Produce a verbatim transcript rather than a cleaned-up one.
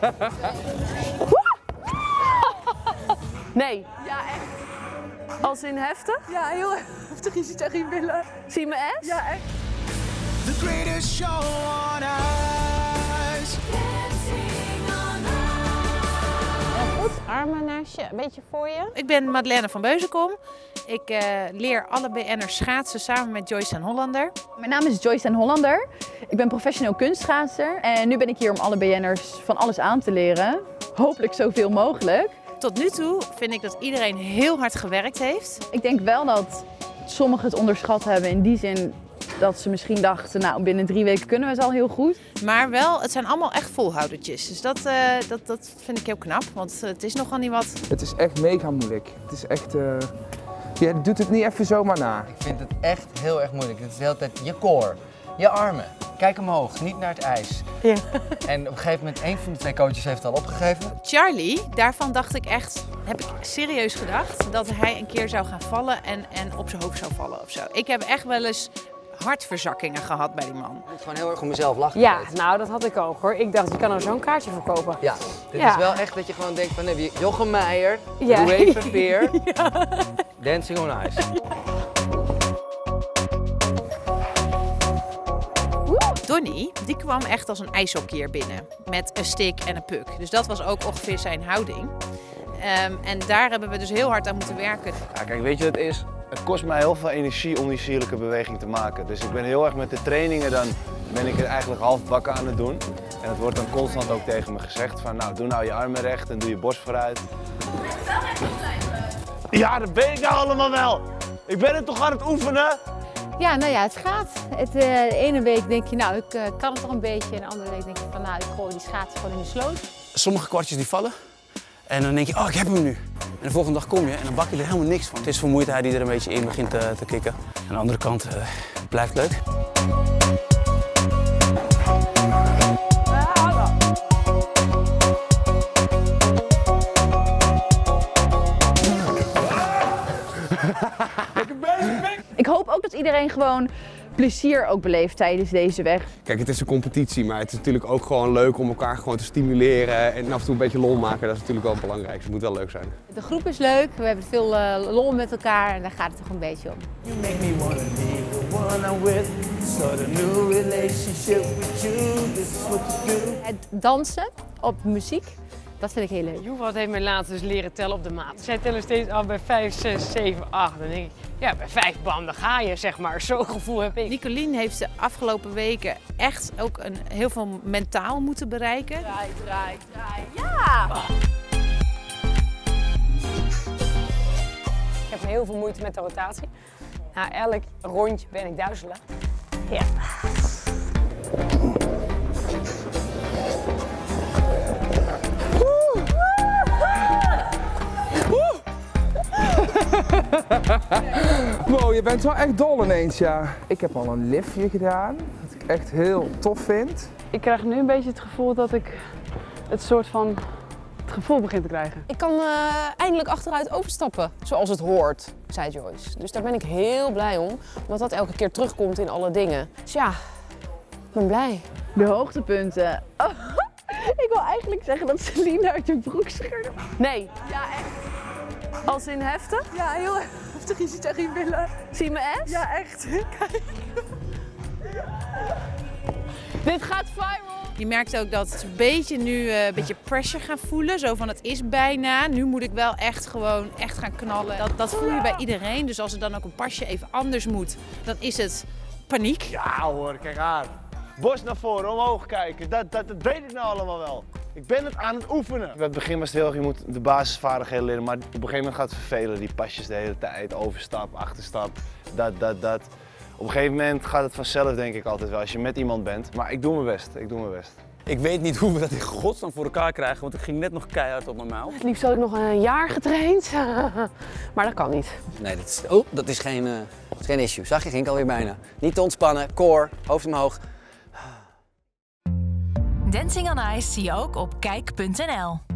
Nee. Ja, echt. Als in heftig? Ja, heel heftig. Je ziet echt je billen. Zie je mijn S? Ja, echt. The greatest show on ice. Goed, armen naast je, een beetje voor je. Ik ben Madeleine van Beuzenkom. Ik uh, leer alle B N'ers schaatsen samen met Joyce en Hollander. Mijn naam is Joyce en Hollander. Ik ben professioneel kunstschaatser. En nu ben ik hier om alle B N'ers van alles aan te leren. Hopelijk zoveel mogelijk. Tot nu toe vind ik dat iedereen heel hard gewerkt heeft. Ik denk wel dat sommigen het onderschat hebben in die zin dat ze misschien dachten, nou binnen drie weken kunnen we het al heel goed. Maar wel, het zijn allemaal echt volhoudertjes. Dus dat, uh, dat, dat vind ik heel knap, want het is nogal niet wat. Het is echt mega moeilijk. Het is echt, uh... je doet het niet even zomaar na. Ik vind het echt heel erg moeilijk. Het is de hele tijd je core, je armen. Kijk omhoog, niet naar het ijs. Ja. En op een gegeven moment, één van de twee coaches heeft het al opgegeven. Charlie, daarvan dacht ik echt, heb ik serieus gedacht, dat hij een keer zou gaan vallen en, en op zijn hoofd zou vallen of zo. Ik heb echt wel eens hartverzakkingen gehad bij die man. Ik moet gewoon heel erg om mezelf lachen. Ja, nou dat had ik ook hoor. Ik dacht, je kan er zo'n kaartje verkopen. Ja, dit Ja. is wel echt dat je gewoon denkt van, nee, Jochem Meijer, Ja. doe even weer, ja. Dancing on Ice. Donnie, die kwam echt als een ijshockeyer binnen. Met een stick en een puck. Dus dat was ook ongeveer zijn houding. Um, en daar hebben we dus heel hard aan moeten werken. Ja, kijk, weet je wat het is? Het kost mij heel veel energie om die sierlijke beweging te maken. Dus ik ben heel erg met de trainingen, dan ben ik het eigenlijk half bakken aan het doen. En het wordt dan constant ook tegen me gezegd van, nou, doe nou je armen recht en doe je borst vooruit. Ja, dat ben ik nou allemaal wel. Ik ben het toch aan het oefenen? Ja, nou ja, het gaat. Het, uh, de ene week denk je, nou, ik uh, kan het toch een beetje. En de andere week denk je van, nou, ik gooi die schaats gewoon in de sloot. Sommige kwartjes die vallen. En dan denk je, oh, ik heb hem nu. En de volgende dag kom je en dan bak je er helemaal niks van. Het is vermoeidheid die er een beetje in begint te, te kicken. Aan de andere kant, uh, het blijft leuk. Ik hoop ook dat iedereen gewoon plezier ook beleeft tijdens deze weg. Kijk, het is een competitie, maar het is natuurlijk ook gewoon leuk om elkaar gewoon te stimuleren en af en toe een beetje lol maken. Dat is natuurlijk wel belangrijk. Het moet wel leuk zijn. De groep is leuk, we hebben veel uh, lol met elkaar en daar gaat het toch een beetje om. You make me wanna be the one I'm with. Start a new relationship with you. This is what you do. Het dansen op muziek, dat vind ik heel leuk. Joevat heeft mij laatst dus leren tellen op de maat. Zij tellen steeds af bij vijf, zes, zeven, acht. Dan denk ik, ja, bij vijf bam, dan ga je, zeg maar. Zo'n gevoel heb ik. Nicolien heeft de afgelopen weken echt ook een, heel veel mentaal moeten bereiken. Draai, draai, draai. Ja! Oh. Ik heb heel veel moeite met de rotatie. Na elk rondje ben ik duizelig. Ja. Wow, je bent wel echt dol ineens, ja. Ik heb al een liftje gedaan, dat ik echt heel tof vind. Ik krijg nu een beetje het gevoel dat ik het soort van het gevoel begin te krijgen. Ik kan uh, eindelijk achteruit overstappen, zoals het hoort, zei Joyce. Dus daar ben ik heel blij om, omdat dat elke keer terugkomt in alle dingen. Dus ja, ik ben blij. De hoogtepunten. Oh, ik wil eigenlijk zeggen dat Celine uit de broek scheurde. Nee. Ja, echt. Als in heftig? Ja, heel heftig. Je ziet echt je billen. Zie je mijn S? Ja, echt. Kijk. Dit gaat viral. Je merkt ook dat ze een beetje nu uh, een beetje pressure gaan voelen. Zo van, het is bijna. Nu moet ik wel echt gewoon echt gaan knallen. Dat, dat voel je bij iedereen. Dus als er dan ook een pasje even anders moet, dan is het paniek. Ja hoor, kijk aan. Borst naar voren, omhoog kijken. Dat, dat, dat weet ik nou allemaal wel. Ik ben het aan het oefenen. Bij het begin was het heel erg, je moet de basisvaardigheden leren. Maar op een gegeven moment gaat het vervelen. Die pasjes de hele tijd. Overstap, achterstap, dat, dat, dat. Op een gegeven moment gaat het vanzelf, denk ik altijd wel, als je met iemand bent. Maar ik doe mijn best, ik doe mijn best. Ik weet niet hoe we dat in godsnaam voor elkaar krijgen, want ik ging net nog keihard op mijn mouw. Het liefst had ik nog een jaar getraind, maar dat kan niet. Nee, dat is, oh, dat is geen, uh, dat is geen issue. Zag je, ging ik alweer bijna. Niet te ontspannen, core, hoofd omhoog. Dancing on Ice zie je ook op kijk punt n l.